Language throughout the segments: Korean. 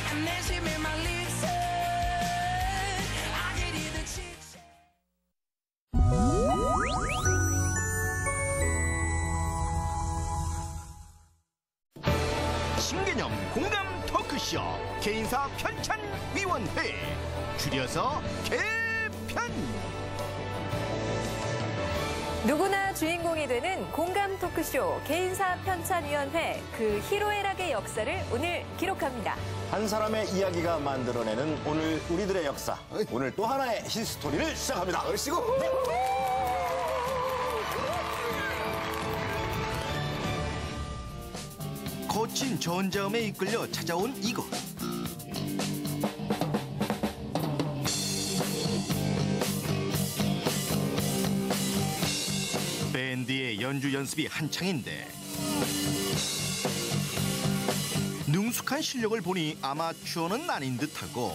And then she made my lips hurt. I could hear the chit chat. 신개념 공감 토크쇼 개인사 편찬위원회, 줄여서 개편. 누구나 주인공이 되는 공감 토크쇼 개인사 편찬위원회, 그 희로애락의 역사를 오늘 기록합니다. 한 사람의 이야기가 만들어내는 오늘 우리들의 역사. 오늘 또 하나의 히스토리를 시작합니다. 얼씨구. 거친 전자음에 이끌려 찾아온 이곳. 밴드의 연주 연습이 한창인데 능숙한 실력을 보니 아마추어는 아닌 듯하고.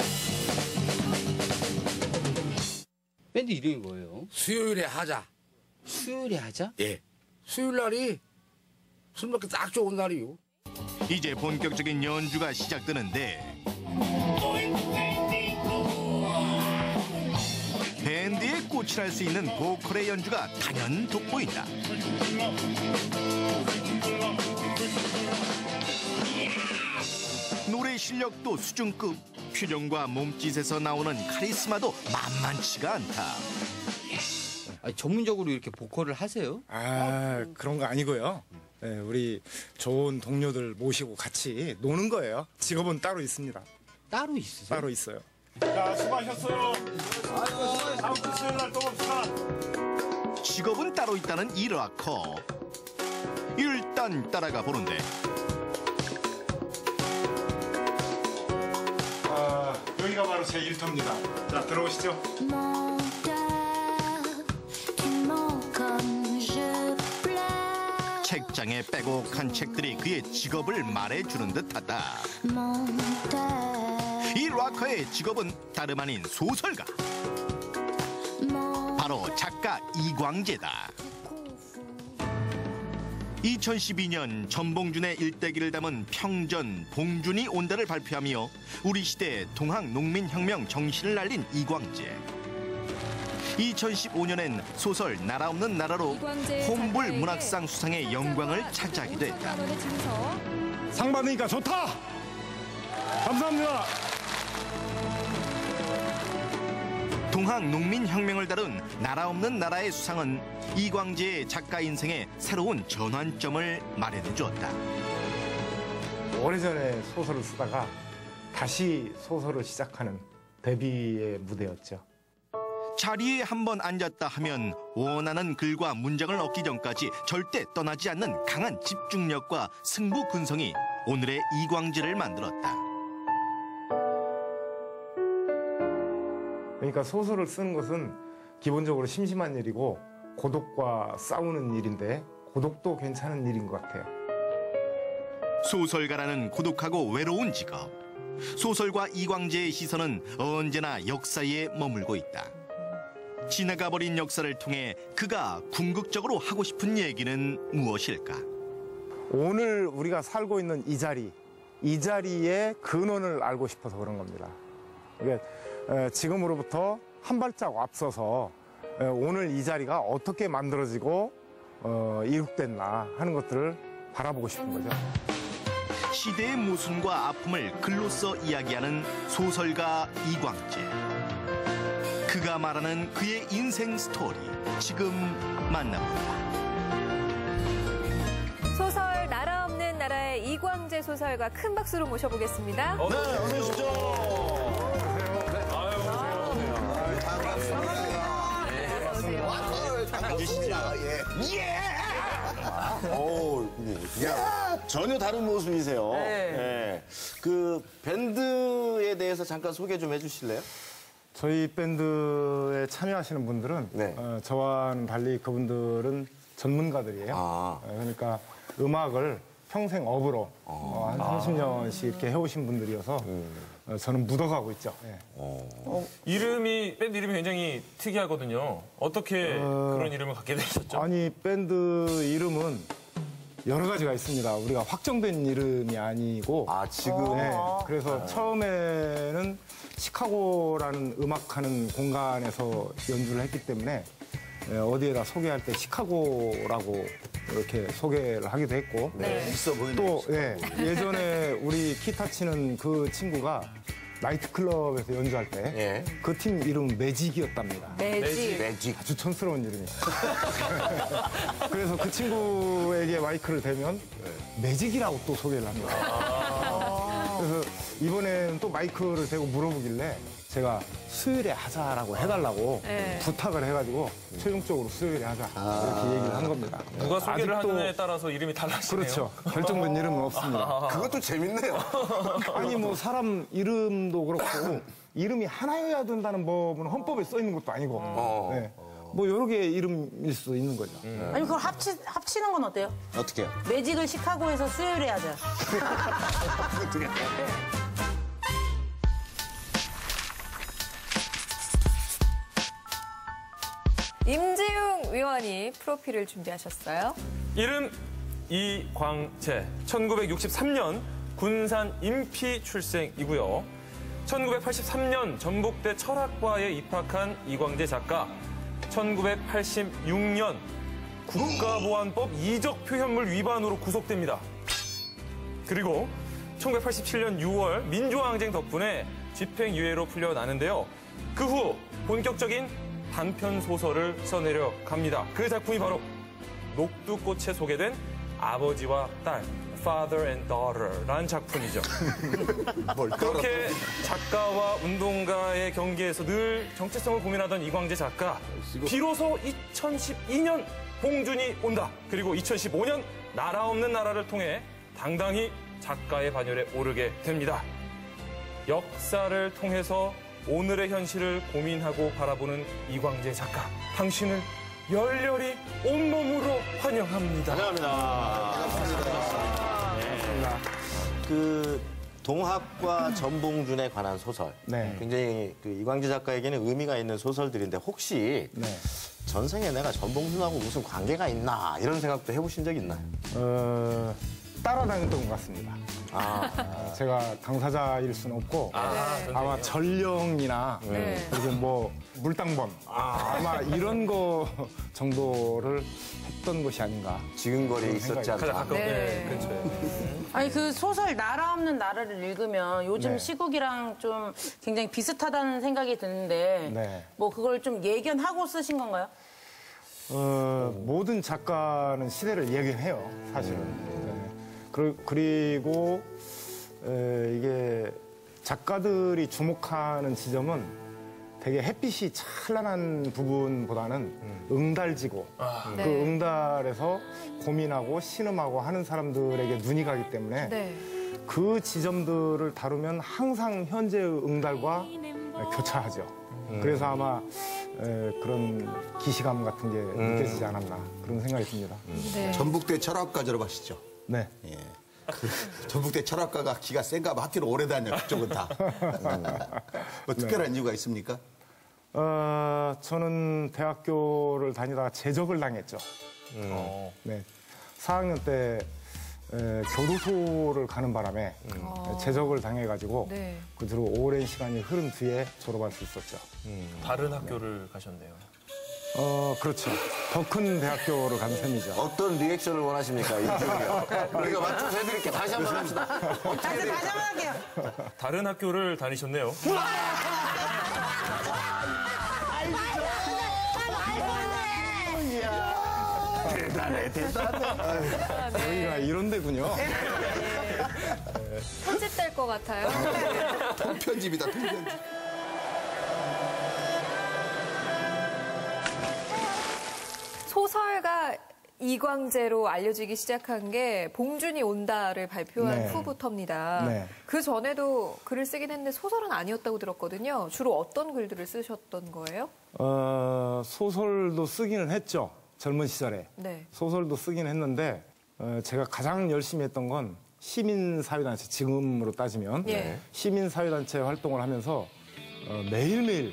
밴드 이름이 뭐예요? 수요일에 하자. 수요일에 하자? 예. 수요일 날이 술 먹기 딱 좋은 날이요. 이제 본격적인 연주가 시작되는데 밴드에 꽃이 날 수 있는 보컬의 연주가 단연 돋보인다. 노래 실력도 수준급, 표정과 몸짓에서 나오는 카리스마도 만만치가 않다. 아니, 전문적으로 이렇게 보컬을 하세요? 아, 그런 거 아니고요. 네, 우리 좋은 동료들 모시고 같이 노는 거예요. 직업은 따로 있습니다. 따로 있으세요? 따로 있어요. 자, 수고하셨어요. 다음 주 수요일 날 또 봅시다. 직업은 따로 있다는 이 락커. 일단 따라가 보는데 여기가 바로 제 일터입니다. 자, 들어오시죠. 책장에 빼곡한 책들이 그의 직업을 말해주는 듯하다. 이 락커의 직업은 다름 아닌 소설가. 바로 작가 이광재다. 2012년 전봉준의 일대기를 담은 평전 봉준이 온다를 발표하며 우리 시대 동학농민혁명 정신을 날린 이광재. 2015년엔 소설 나라 없는 나라로 홈불 문학상 수상의 영광을 차지하기도 했다. 상 받으니까 좋다. 감사합니다. 동학농민혁명을 다룬 나라 없는 나라의 수상은 이광재의 작가 인생의 새로운 전환점을 마련해 주었다. 오래전에 소설을 쓰다가 다시 소설을 시작하는 데뷔의 무대였죠. 자리에 한번 앉았다 하면 원하는 글과 문장을 얻기 전까지 절대 떠나지 않는 강한 집중력과 승부 근성이 오늘의 이광재를 만들었다. 그러니까 소설을 쓰는 것은 기본적으로 심심한 일이고 고독과 싸우는 일인데 고독도 괜찮은 일인 것 같아요. 소설가라는 고독하고 외로운 직업. 소설가 이광재의 시선은 언제나 역사에 머물고 있다. 지나가버린 역사를 통해 그가 궁극적으로 하고 싶은 얘기는 무엇일까? 오늘 우리가 살고 있는 이 자리의 근원을 알고 싶어서 그런 겁니다. 그러니까 지금으로부터 한 발짝 앞서서 오늘 이 자리가 어떻게 만들어지고 이룩됐나 하는 것들을 바라보고 싶은 거죠. 시대의 모순과 아픔을 글로써 이야기하는 소설가 이광재. 그가 말하는 그의 인생 스토리, 지금 만나봅니다. 소설 나라 없는 나라의 이광재 소설가, 큰 박수로 모셔보겠습니다. 네, 어서 오십시오. 전혀 다른 모습이세요. 네. 그 밴드에 대해서 잠깐 소개 좀 해주실래요? 저희 밴드에 참여하시는 분들은 네. 저와는 달리 그분들은 전문가들이에요. 그러니까 음악을 평생 업으로 한 30년씩 이렇게 해오신 분들이어서 저는 묻어가고 있죠. 네. 밴드 이름이 굉장히 특이하거든요. 어떻게 그런 이름을 갖게 되셨죠? 아니, 밴드 이름은 여러 가지가 있습니다. 우리가 확정된 이름이 아니고. 아, 지금. 네, 그래서 처음에는 시카고라는 음악하는 공간에서 연주를 했기 때문에 어디에다 소개할 때 시카고라고 이렇게 소개를 하기도 했고. 있어 보이네. 또 예전에 우리 기타 치는 그 친구가 나이트클럽에서 연주할 때 그 팀 이름은 매직이었답니다. 매직. 아주 촌스러운 이름이에요. 그래서 그 친구에게 마이크를 대면 매직이라고 또 소개를 합니다. 그래서 이번에는 또 마이크를 대고 물어보길래 제가 수요일에 하자라고 해달라고 부탁을 해가지고 최종적으로 수요일에 하자 이렇게 얘기를 한 겁니다. 누가 소개를 아직도 하느냐에 따라서 이름이 달라지네요. 그렇죠. 결정된 이름은 없습니다. 그것도 재밌네요. 아니 뭐 사람 이름도 그렇고 이름이 하나여야 된다는 법은 헌법에 써 있는 것도 아니고 네. 뭐 여러 개의 이름일 수도 있는 거죠. 아니 그걸 합치는 건 어때요? 어떻게 해요? 매직을 시카고에서 수요일에 하자. 임지웅 위원이 프로필을 준비하셨어요. 이름 이광재. 1963년 군산 인피 출생이고요. 1983년 전북대 철학과에 입학한 이광재 작가. 1986년 국가보안법 이적 표현물 위반으로 구속됩니다. 그리고 1987년 6월 민주항쟁 덕분에 집행유예로 풀려나는데요. 그 후 본격적인 단편 소설을 써내려 갑니다. 그 작품이 바로 녹두꽃에 소개된 아버지와 딸, Father and Daughter라는 작품이죠. 그렇게 작가와 운동가의 경계에서 늘 정체성을 고민하던 이광재 작가. 비로소 2012년 봉준이 온다. 그리고 2015년 나라 없는 나라를 통해 당당히 작가의 반열에 오르게 됩니다. 역사를 통해서 오늘의 현실을 고민하고 바라보는 이광재 작가. 당신을 열렬히 온몸으로 환영합니다. 그 동학과 전봉준에 관한 소설. 네. 굉장히 그 이광재 작가에게는 의미가 있는 소설들인데 혹시 전생에 내가 전봉준하고 무슨 관계가 있나 이런 생각도 해보신 적 있나요? 따라다녔던 것 같습니다. 제가 당사자일 수는 없고 아마 전령이나 그리고 뭐 물당번 아마 이런 거 정도를 했던 것이 아닌가. 지근거리 있었지 않나. 아니 그 소설 나라 없는 나라를 읽으면 요즘 네. 시국이랑 좀 굉장히 비슷하다는 생각이 드는데 네. 뭐 그걸 좀 예견하고 쓰신 건가요? 모든 작가는 시대를 예견해요, 사실은. 네. 그리고 이게 작가들이 주목하는 지점은 되게 햇빛이 찬란한 부분보다는 응달지고 그 응달에서 고민하고 신음하고 하는 사람들에게 눈이 가기 때문에 그 지점들을 다루면 항상 현재의 응달과 교차하죠. 그래서 아마 그런 기시감 같은 게 느껴지지 않았나 그런 생각이 듭니다. 전북대 철학과 졸업하시죠? 네. 예. 전북대 철학과가 기가 센가 봐. 하필 오래 다녀, 그쪽은 다. 뭐 특별한 이유가 있습니까? 저는 대학교를 다니다가 제적을 당했죠. 네. 4학년 때 교도소를 가는 바람에 제적을 당해가지고 그 뒤로 오랜 시간이 흐른 뒤에 졸업할 수 있었죠. 다른 학교를 가셨네요. 그렇죠. 더 큰 대학교를 간 셈이죠. 어떤 리액션을 원하십니까? 이쪽이요. 우리가 맞춰서 해드릴게요. 다시 한번 합시다. 다시 한번 할게요. 다른 학교를 다니셨네요. 대단해. 여기가 이런 데군요. 편집될 것 같아요. 통편집이다, 통편집. 소설가 이광재로 알려지기 시작한 게 봉준이 온다를 발표한 후부터입니다. 그 전에도 글을 쓰긴 했는데 소설은 아니었다고 들었거든요. 주로 어떤 글들을 쓰셨던 거예요? 소설도 쓰기는 했죠. 젊은 시절에. 소설도 쓰긴 했는데 제가 가장 열심히 했던 건 시민사회단체, 지금으로 따지면 시민사회단체 활동을 하면서 매일매일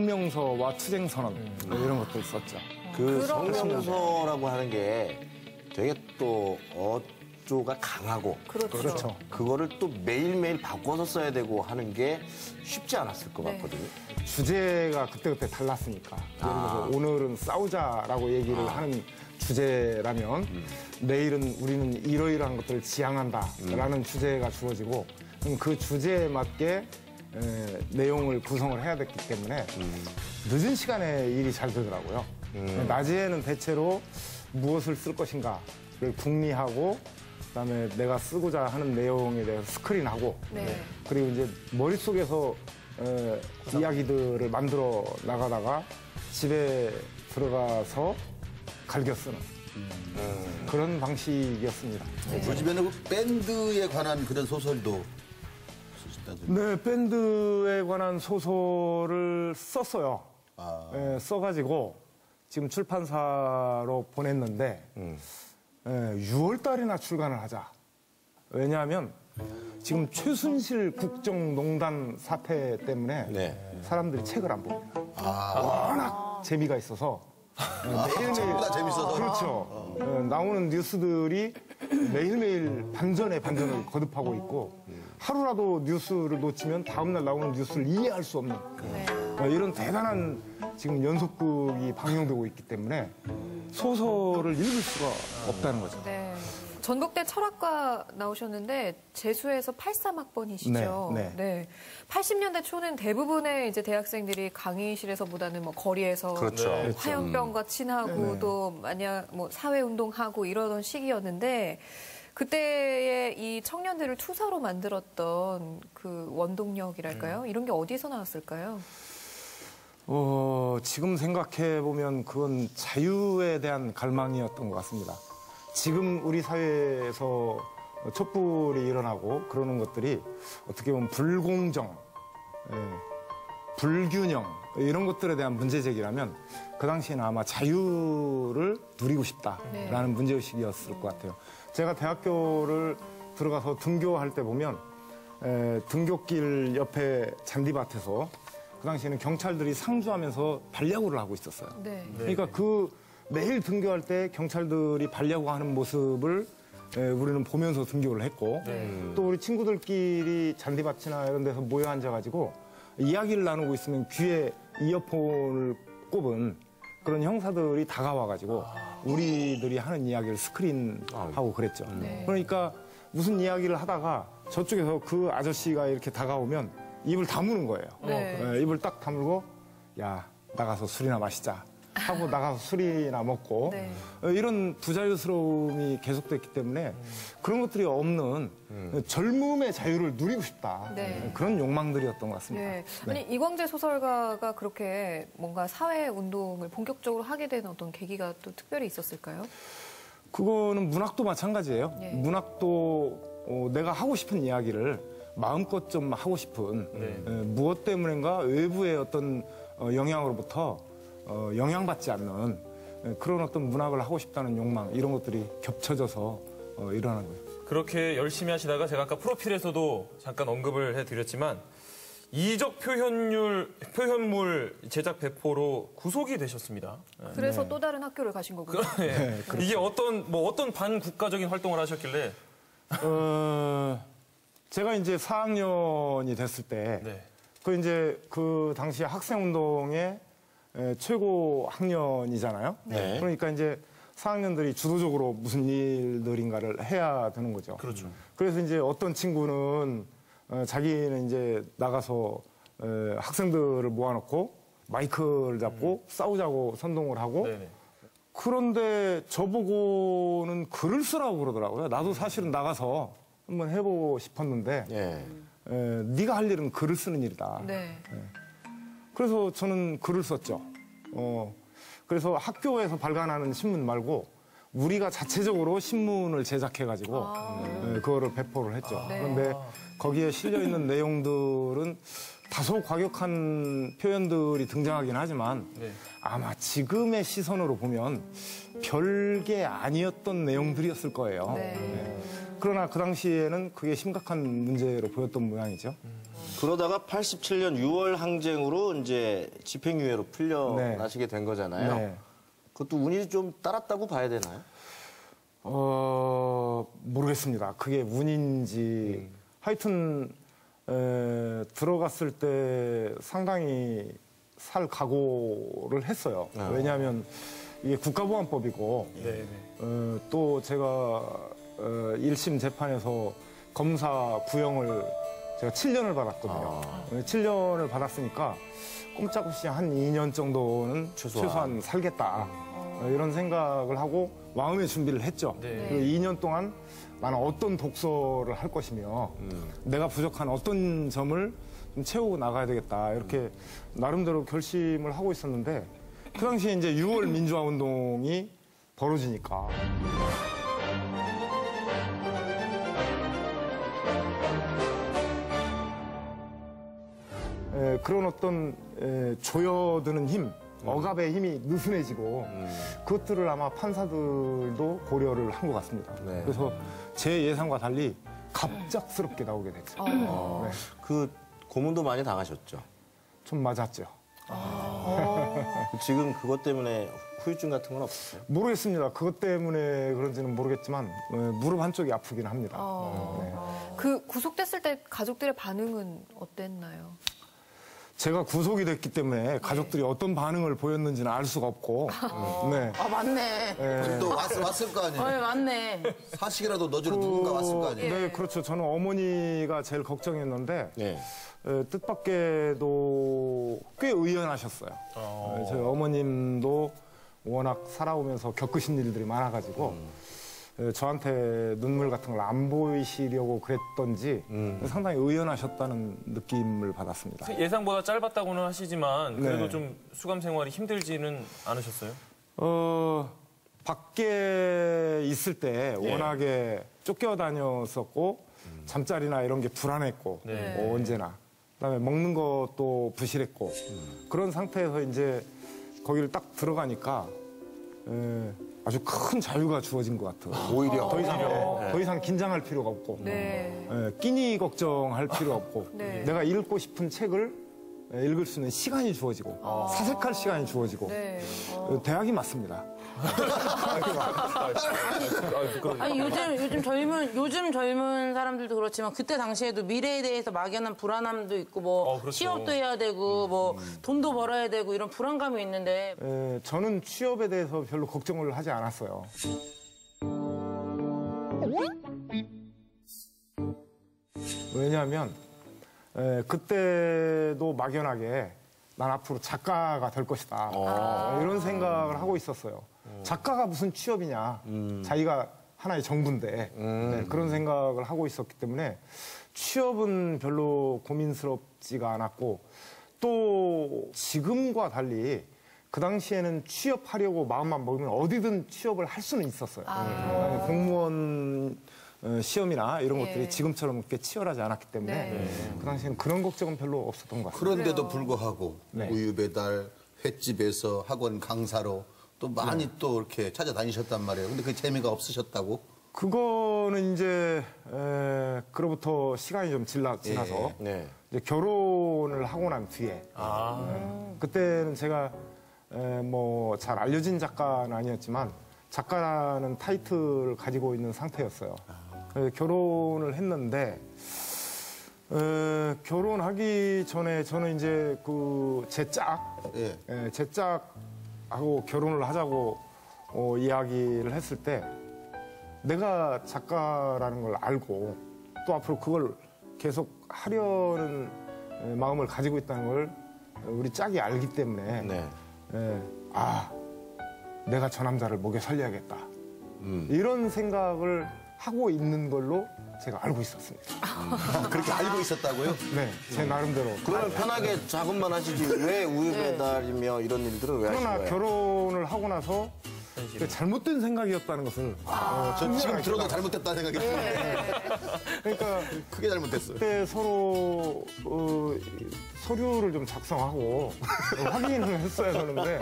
성명서와 투쟁선언 이런 것들 썼죠. 그 성명서라고 하는 게 되게 또 어조가 강하고 그렇죠. 그거를 또 매일매일 바꿔서 써야 되고 하는 게 쉽지 않았을 것 같거든요. 주제가 그때그때 달랐으니까. 예를 들어서 오늘은 싸우자라고 얘기를 하는 주제라면 내일은 우리는 이러이러한 것들을 지향한다라는 주제가 주어지고 그럼 그 주제에 맞게 내용을 구성을 해야 됐기 때문에 늦은 시간에 일이 잘 되더라고요. 낮에는 대체로 무엇을 쓸 것인가를 궁리하고 그다음에 내가 쓰고자 하는 내용에 대해서 스크린하고 그리고 이제 머릿속에서 이야기들을 만들어 나가다가 집에 들어가서 갈겨 쓰는 그런 방식이었습니다. 그 집에는 그 밴드에 관한 그런 소설도 쓰셨다던데. 네, 밴드에 관한 소설을 썼어요. 써가지고 지금 출판사로 보냈는데 6월 달이나 출간을 하자. 왜냐하면 지금 최순실 국정농단 사태 때문에 사람들이 책을 안 봅니다. 워낙 재미가 있어서 매일매일 재밌어서 그렇죠. 나오는 뉴스들이 매일매일 반전에 반전을 거듭하고 있고 하루라도 뉴스를 놓치면 다음날 나오는 뉴스를 이해할 수 없는 이런 대단한 지금 연속극이 방영되고 있기 때문에 소설을 읽을 수가 없다는 거죠. 네. 전북대 철학과 나오셨는데 재수해서 83학번이시죠. 네. 80년대 초는 대부분의 이제 대학생들이 강의실에서보다는 뭐 거리에서 화염병과 친하고 또 만약 뭐 사회 운동하고 이러던 시기였는데 그때의 이 청년들을 투사로 만들었던 그 원동력이랄까요? 이런 게 어디서 나왔을까요? 지금 생각해 보면 그건 자유에 대한 갈망이었던 것 같습니다. 지금 우리 사회에서 촛불이 일어나고 그러는 것들이 어떻게 보면 불공정, 불균형 이런 것들에 대한 문제제기라면 그 당시에는 아마 자유를 누리고 싶다라는 문제의식이었을 것 같아요. 제가 대학교를 들어가서 등교할 때 보면 등교길 옆에 잔디밭에서 그 당시에는 경찰들이 상주하면서 발야구를 하고 있었어요. 그러니까 매일 등교할 때 경찰들이 발야구 하는 모습을 우리는 보면서 등교를 했고 또 우리 친구들끼리 잔디밭이나 이런 데서 모여 앉아가지고 이야기를 나누고 있으면 귀에 이어폰을 꼽은 그런 형사들이 다가와가지고 우리들이 하는 이야기를 스크린하고 그랬죠. 그러니까 무슨 이야기를 하다가 저쪽에서 그 아저씨가 이렇게 다가오면 입을 다무는 거예요. 입을 딱 다물고 야 나가서 술이나 마시자 하고 나가서 술이나 먹고 이런 부자유스러움이 계속됐기 때문에 그런 것들이 없는 젊음의 자유를 누리고 싶다. 그런 욕망들이었던 것 같습니다. 아니 이광재 소설가가 그렇게 뭔가 사회 운동을 본격적으로 하게 된 어떤 계기가 또 특별히 있었을까요? 그거는 문학도 마찬가지예요. 문학도 내가 하고 싶은 이야기를 마음껏 좀 하고 싶은 무엇 때문인가 외부의 어떤 영향으로부터 영향받지 않는 그런 어떤 문학을 하고 싶다는 욕망 이런 것들이 겹쳐져서 일어나는 거예요. 그렇게 열심히 하시다가 제가 아까 프로필에서도 잠깐 언급을 해드렸지만 이적 표현물 제작 배포로 구속이 되셨습니다. 그래서 또 다른 학교를 가신 거군요. 이게 어떤 반국가적인 활동을 하셨길래? 제가 이제 4학년이 됐을 때 그 당시 학생운동의 최고 학년이잖아요. 그러니까 이제 4학년들이 주도적으로 무슨 일들인가를 해야 되는 거죠. 그래서 이제 어떤 친구는 자기는 이제 나가서 학생들을 모아놓고 마이크를 잡고 싸우자고 선동을 하고 그런데 저보고는 글을 쓰라고 그러더라고요. 나도 사실은 나가서 한번 해보고 싶었는데 네가 할 일은 글을 쓰는 일이다. 그래서 저는 글을 썼죠. 그래서 학교에서 발간하는 신문 말고 우리가 자체적으로 신문을 제작해가지고 그거를 배포를 했죠. 그런데 거기에 실려있는 내용들은 다소 과격한 표현들이 등장하긴 하지만 아마 지금의 시선으로 보면 별게 아니었던 내용들이었을 거예요. 그러나 그 당시에는 그게 심각한 문제로 보였던 모양이죠. 그러다가 87년 6월 항쟁으로 이제 집행유예로 풀려나시게 된 거잖아요. 그것도 운이 좀 따랐다고 봐야 되나요? 모르겠습니다. 그게 운인지 하여튼 들어갔을 때 상당히 살 각오를 했어요. 왜냐하면 이게 국가보안법이고 또 제가 1심 재판에서 검사 구형을 제가 7년을 받았거든요. 7년을 받았으니까 꼼짝없이 한 2년 정도는 최소한 살겠다. 이런 생각을 하고 마음의 준비를 했죠. 그리고 2년 동안 나는 어떤 독서를 할 것이며 내가 부족한 어떤 점을 좀 채우고 나가야 되겠다. 이렇게 나름대로 결심을 하고 있었는데 그 당시에 이제 6월 민주화 운동이 벌어지니까 그런 어떤 조여드는 힘, 억압의 힘이 느슨해지고 그것들을 아마 판사들도 고려를 한 것 같습니다. 그래서 제 예상과 달리 갑작스럽게 나오게 됐죠. 네. 그 고문도 많이 당하셨죠? 좀 맞았죠. 지금 그것 때문에 후유증 같은 건 없었어요? 모르겠습니다. 그것 때문에 그런지는 모르겠지만 무릎 한쪽이 아프긴 합니다. 그 구속됐을 때 가족들의 반응은 어땠나요? 제가 구속이 됐기 때문에 가족들이 어떤 반응을 보였는지는 알 수가 없고. 네. 아, 맞네. 또 왔을 거 아니에요? 네, 맞네. 사식이라도 넣어주러 누군가 왔을 거 아니에요? 네, 그렇죠. 저는 어머니가 제일 걱정했는데 뜻밖에도 꽤 의연하셨어요. 저희 어머님도 워낙 살아오면서 겪으신 일들이 많아가지고 저한테 눈물 같은 걸 안 보이시려고 그랬던지 상당히 의연하셨다는 느낌을 받았습니다. 예상보다 짧았다고는 하시지만 그래도 좀 수감 생활이 힘들지는 않으셨어요? 밖에 있을 때 워낙에 쫓겨다녔었고 잠자리나 이런 게 불안했고 언제나 그다음에 먹는 것도 부실했고 그런 상태에서 이제 거기를 딱 들어가니까 아주 큰 자유가 주어진 것 같아요. 오히려 더 이상 긴장할 필요가 없고 끼니 걱정할 필요 없고 내가 읽고 싶은 책을 읽을 수 있는 시간이 주어지고 사색할 시간이 주어지고 대학이 맞습니다. 아니 요즘 젊은 사람들도 그렇지만 그때 당시에도 미래에 대해서 막연한 불안함도 있고 뭐 그렇죠. 취업도 해야 되고 뭐 돈도 벌어야 되고 이런 불안감이 있는데 저는 취업에 대해서 별로 걱정을 하지 않았어요. 왜냐하면 그때도 막연하게 난 앞으로 작가가 될 것이다. 이런 생각을 하고 있었어요. 작가가 무슨 취업이냐. 자기가 하나의 정부인데 그런 생각을 하고 있었기 때문에 취업은 별로 고민스럽지가 않았고 또 지금과 달리 그 당시에는 취업하려고 마음만 먹으면 어디든 취업을 할 수는 있었어요. 공무원 시험이나 이런 것들이 지금처럼 그렇게 치열하지 않았기 때문에 그 당시에는 그런 걱정은 별로 없었던 것 같아요. 그런데도 불구하고 우유 배달, 횟집에서 학원 강사로 또 많이 또 이렇게 찾아다니셨단 말이에요. 근데 그 재미가 없으셨다고? 그거는 이제 그로부터 시간이 좀 지나서 이제 결혼을 하고 난 뒤에 그때는 제가 뭐 잘 알려진 작가는 아니었지만 작가라는 타이틀을 가지고 있는 상태였어요. 결혼을 했는데 결혼하기 전에 저는 이제 그 제 짝하고 결혼을 하자고 이야기를 했을 때 내가 작가라는 걸 알고 또 앞으로 그걸 계속 하려는 마음을 가지고 있다는 걸 우리 짝이 알기 때문에 내가 저 남자를 목에 살려야겠다. 이런 생각을 하고 있는 걸로 제가 알고 있었습니다. 그렇게 알고 있었다고요? 네, 제 나름대로. 그러면 편하게 작업만 하시지 왜 우유 배달이며 이런 일들은 왜 하신 그러나 거예요? 결혼을 하고 나서 잘못된 생각이었다는 것을 저 지금 들어도 잘못됐다는 생각이 들어요. 그러니까 크게 잘못됐어요. 그때 서로 서류를 좀 작성하고 확인을 했어야 하는데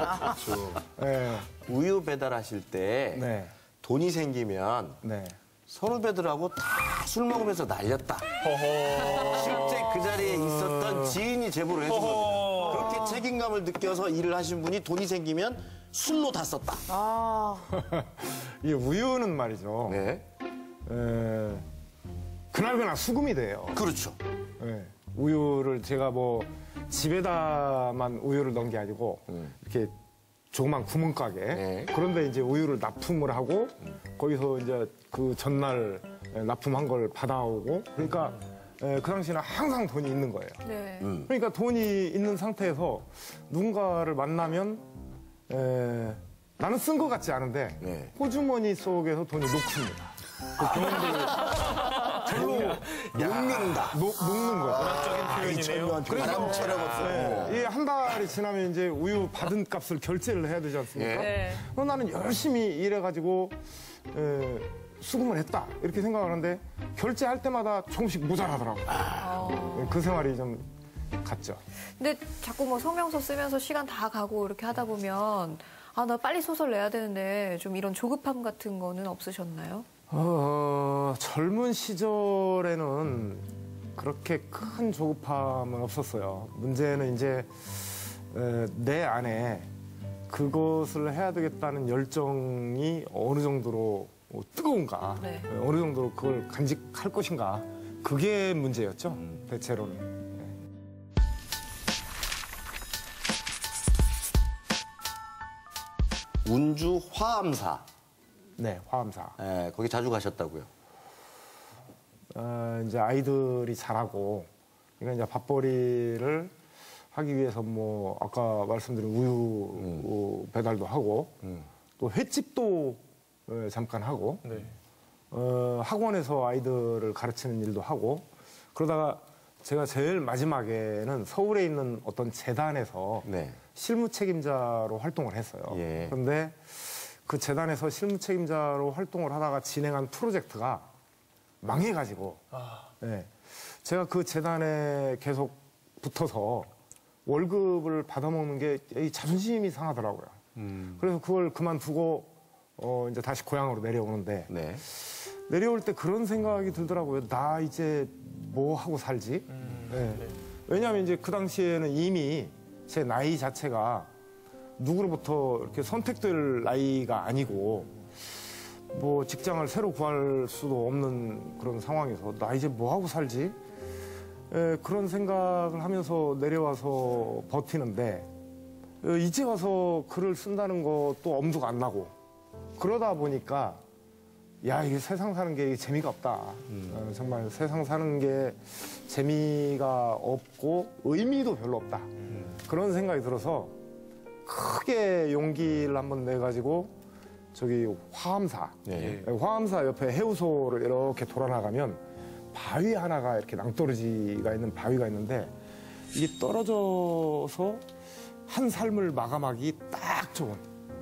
우유 배달하실 때 돈이 생기면 선후배들하고 다 술 먹으면서 날렸다. 실제 그 자리에 있었던 지인이 제보를 해준 겁니다. 그렇게 책임감을 느껴서 일을 하신 분이 돈이 생기면 술로 다 썼다. 이 우유는 말이죠. 네. 그날그날 수금이 돼요. 그렇죠. 예. 우유를 제가 뭐 집에다만 우유를 넣은 게 아니고 이렇게 조그만 구멍가게 네. 그런데 이제 우유를 납품을 하고 거기서 이제 그 전날 납품한 걸 받아오고 그러니까 그 당시에는 항상 돈이 있는 거예요. 네. 그러니까 돈이 있는 상태에서 누군가를 만나면 나는 쓴 것 같지 않은데 네. 호주머니 속에서 돈이 녹습니다. 그 경험들 별로 녹는다. 녹는 거예요. 문학적인 표현이네요. 바람처럼 없어요. 이 한 달이 지나면 이제 우유 받은 값을 결제를 해야 되지 않습니까? 네. 그럼 나는 열심히 일해가지고 수금을 했다 이렇게 생각하는데 결제할 때마다 조금씩 모자라더라고요. 그 생활이 좀 갔죠. 근데 자꾸 뭐 성명서 쓰면서 시간 다 가고 이렇게 하다 보면 아, 나 빨리 소설 내야 되는데 좀 이런 조급함 같은 거는 없으셨나요? 젊은 시절에는 그렇게 큰 조급함은 없었어요. 문제는 이제 내 안에 그것을 해야 되겠다는 열정이 어느 정도로 뜨거운가, 네. 어느 정도로 그걸 간직할 것인가, 그게 문제였죠, 대체로는. 운주 화암사. 네, 화암사. 네, 거기 자주 가셨다고요. 이제 아이들이 자라고, 그러니까 이제 밥벌이를 하기 위해서 뭐 아까 말씀드린 우유 배달도 하고 또 횟집도 잠깐 하고 네. 학원에서 아이들을 가르치는 일도 하고 그러다가 제가 제일 마지막에는 서울에 있는 어떤 재단에서 네. 실무 책임자로 활동을 했어요. 예. 그런데 그 재단에서 실무 책임자로 활동을 하다가 진행한 프로젝트가 망해가지고 네. 제가 그 재단에 계속 붙어서 월급을 받아먹는 게 자존심이 상하더라고요. 그래서 그걸 그만두고 이제 다시 고향으로 내려오는데 네. 내려올 때 그런 생각이 들더라고요. 나 이제 뭐 하고 살지? 네. 왜냐하면 이제 그 당시에는 이미 제 나이 자체가 누구로부터 이렇게 선택될 나이가 아니고 뭐 직장을 새로 구할 수도 없는 그런 상황에서 나 이제 뭐 하고 살지? 그런 생각을 하면서 내려와서 버티는데 이제 와서 글을 쓴다는 것도 엄두가 안 나고 그러다 보니까 야 이게 세상 사는 게 재미가 없다. 정말 세상 사는 게 재미가 없고 의미도 별로 없다. 그런 생각이 들어서 크게 용기를 한번 내가지고 저기 화암사, 화암사 옆에 해우소를 이렇게 돌아나가면 바위 하나가 이렇게 낭떠러지가 있는 바위가 있는데 이게 떨어져서 한 삶을 마감하기 딱 좋은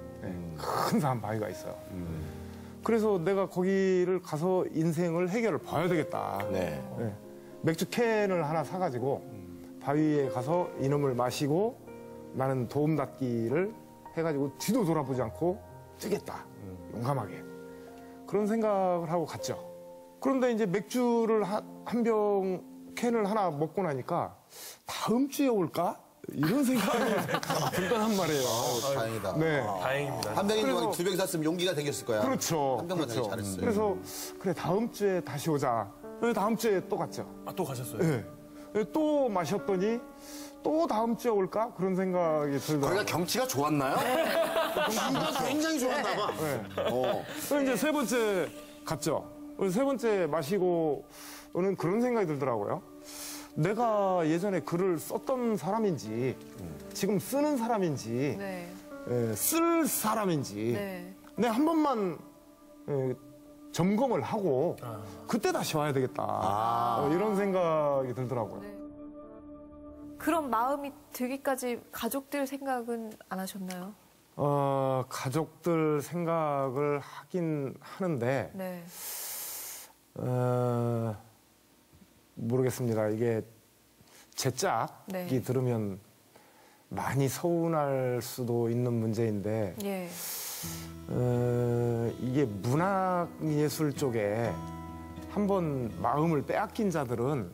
큰 바위가 있어요. 그래서 내가 거기를 가서 인생을 해결을 봐야 되겠다. 네. 맥주 캔을 하나 사가지고 바위에 가서 이놈을 마시고 나는 도움닫기를 해가지고 뒤도 돌아보지 않고 뛰겠다. 용감하게. 그런 생각을 하고 갔죠. 그런데 이제 맥주를 한 병 캔을 하나 먹고 나니까 다음 주에 올까? 이런 생각이 든단 말이에요. 다행이다. 네. 다행입니다. 한 병이 두 병 샀으면 용기가 되겠을 거야. 그렇죠. 한 병만 그렇죠. 잘했어요. 그래서 그래 다음 주에 다시 오자. 다음 주에 또 갔죠. 아, 또 가셨어요? 네. 또 마셨더니 또 다음 주에 올까? 그런 생각이 들더라고요. 거기가 경치가 좋았나요? 경치가 굉장히 좋았나 봐. 그래서 이제 세 번째 갔죠. 세 번째 마시고는 그런 생각이 들더라고요. 내가 예전에 글을 썼던 사람인지 지금 쓰는 사람인지 네. 쓸 사람인지 네. 내가 한 번만 점검을 하고 그때 다시 와야 되겠다. 이런 생각이 들더라고요. 네. 그런 마음이 들기까지 가족들 생각은 안 하셨나요? 가족들 생각을 하긴 하는데 네. 모르겠습니다. 이게 제 짝이 들으면 많이 서운할 수도 있는 문제인데 예. 이게 문학 예술 쪽에 한번 마음을 빼앗긴 자들은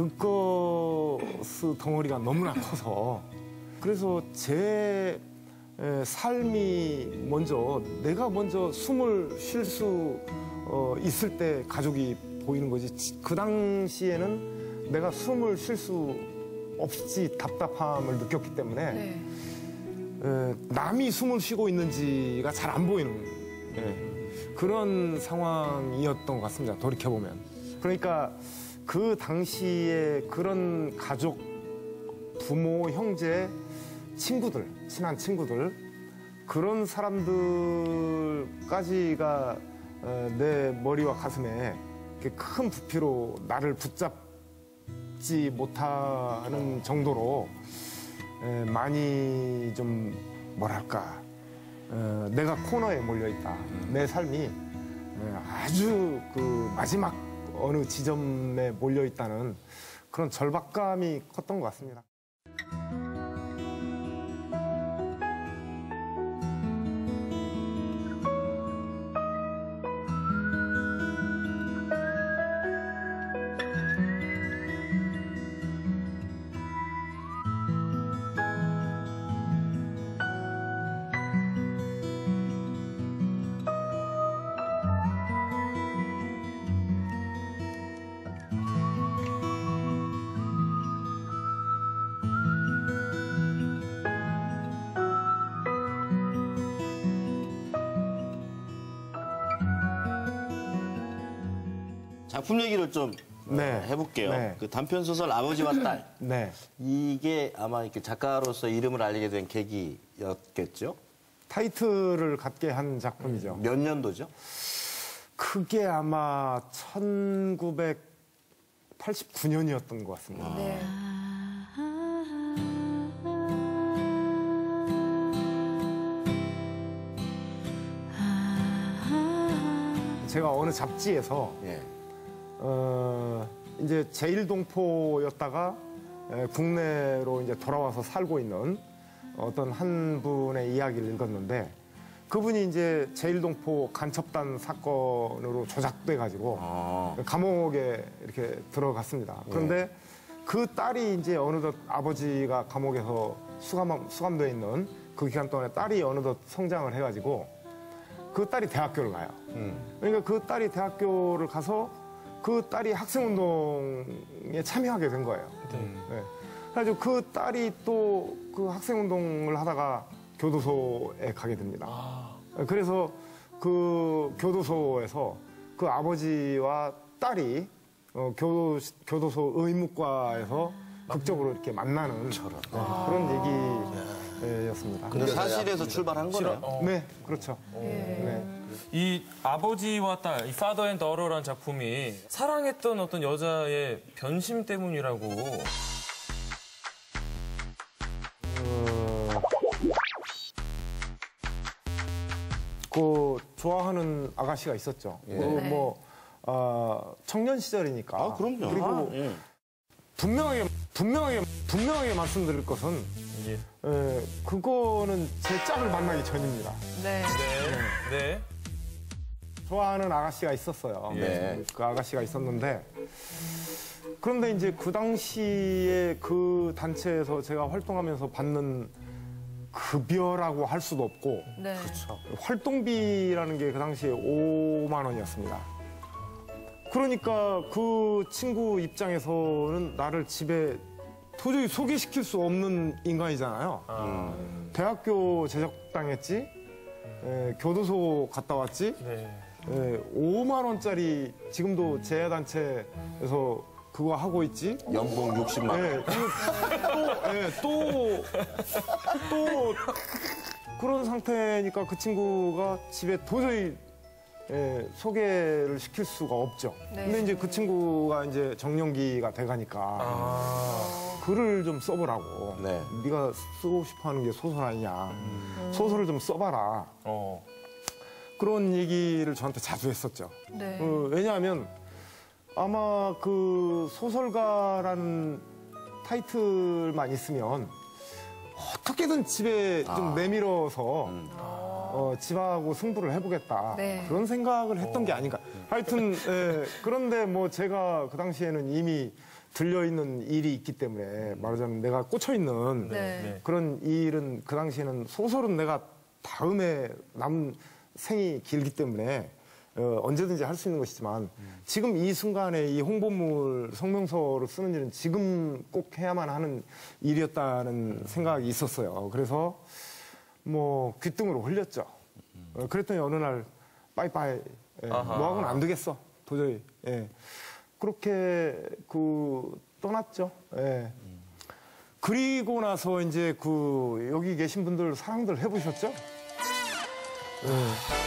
그것의 덩어리가 너무나 커서 그래서 제 삶이 먼저 내가 먼저 숨을 쉴 수 있을 때 가족이 보이는 거지. 그 당시에는 내가 숨을 쉴 수 없이 답답함을 느꼈기 때문에 남이 숨을 쉬고 있는지가 잘 안 보이는 그런 상황이었던 것 같습니다. 돌이켜보면. 그러니까 그 당시에 그런 가족, 부모, 형제, 친구들, 친한 친구들 그런 사람들까지가 내 머리와 가슴에 큰 부피로 나를 붙잡지 못하는 정도로 많이 좀 뭐랄까 내가 코너에 몰려있다. 내 삶이 아주 그 마지막 어느 지점에 몰려있다는 그런 절박감이 컸던 것 같습니다. 작품 얘기를 좀 해볼게요. 네. 그 단편 소설 아버지와 딸. 네. 이게 아마 이렇게 작가로서 이름을 알리게 된 계기였겠죠? 타이틀을 갖게 한 작품이죠. 몇 년도죠? 그게 아마 1989년이었던 것 같습니다. 네. 제가 어느 잡지에서 이제 제1동포였다가 국내로 이제 돌아와서 살고 있는 어떤 한 분의 이야기를 읽었는데 그분이 이제 제1동포 간첩단 사건으로 조작돼 가지고 감옥에 이렇게 들어갔습니다. 그런데 그 딸이 이제 어느덧 아버지가 감옥에서 수감돼 있는 그 기간 동안에 딸이 어느덧 성장을 해가지고 그 딸이 대학교를 가요. 그러니까 그 딸이 대학교를 가서 그 딸이 학생운동에 참여하게 된 거예요. 네. 그래가지고 그 딸이 또 그 학생운동을 하다가 교도소에 가게 됩니다. 그래서 그 교도소에서 그 아버지와 딸이 교도소 의무과에서 극적으로 이렇게 만나는 그런 얘기였습니다. 근데 사실에서 출발한 거네요. 네, 그렇죠. 네. 이 아버지와 딸, 이 Father and Daughter라는 작품이 사랑했던 어떤 여자의 변심 때문이라고. 그 좋아하는 아가씨가 있었죠. 청년 시절이니까. 그럼요. 그리고 분명하게 말씀드릴 것은 그거는 제 짝을 만나기 전입니다. 네. 좋아하는 아가씨가 있었어요. 그 아가씨가 있었는데 그런데 이제 그 당시에 그 단체에서 제가 활동하면서 받는 급여라고 할 수도 없고 그렇죠. 활동비라는 게 그 당시에 5만 원이었습니다. 그러니까 그 친구 입장에서는 나를 집에 도저히 소개시킬 수 없는 인간이잖아요. 대학교 재적당했지, 교도소 갔다 왔지, 5만 원짜리 지금도 재야단체에서 그거 하고 있지. 연봉 60만 원. 또 그런 상태니까 그 친구가 집에 도저히 소개를 시킬 수가 없죠. 근데 이제 그 친구가 이제 정년기가 돼가니까 글을 좀 써보라고. 네가 쓰고 싶어하는 게 소설 아니냐. 소설을 좀 써봐라. 그런 얘기를 저한테 자주 했었죠. 왜냐하면 아마 그 소설가라는 타이틀만 있으면 어떻게든 집에 좀 내밀어서 집하고 승부를 해보겠다. 그런 생각을 했던 게 아닌가. 하여튼 그런데 뭐 제가 그 당시에는 이미 들려있는 일이 있기 때문에 말하자면 내가 꽂혀있는 그런 일은 그 당시에는 소설은 내가 다음에 남은 생이 길기 때문에 언제든지 할 수 있는 것이지만 지금 이 순간에 이 홍보물 성명서를 쓰는 일은 지금 꼭 해야만 하는 일이었다는 생각이 있었어요. 그래서 뭐 귀등으로 흘렸죠. 그랬더니 어느 날 빠이빠이 너하고는 안 되겠어 도저히. 예. 그렇게 떠났죠. 예. 그리고 나서 이제 여기 계신 분들 사랑들 해보셨죠? 예.